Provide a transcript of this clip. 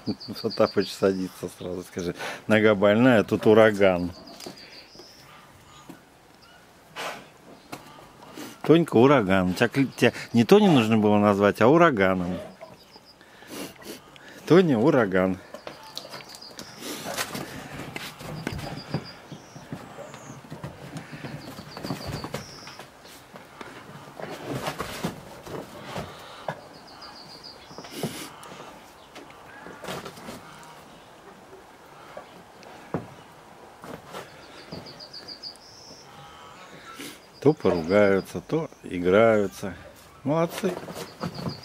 Потапыч садится сразу, скажи. Нога больная, тут ураган. Тонька ураган. Тебя не Тони нужно было назвать, а ураганом. Тоня ураган. То поругаются, то играются. Молодцы.